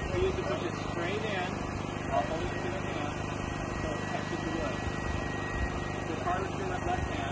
We used to push it straight in while holding it in the hand so it catches the wood. It's harder to do that left hand.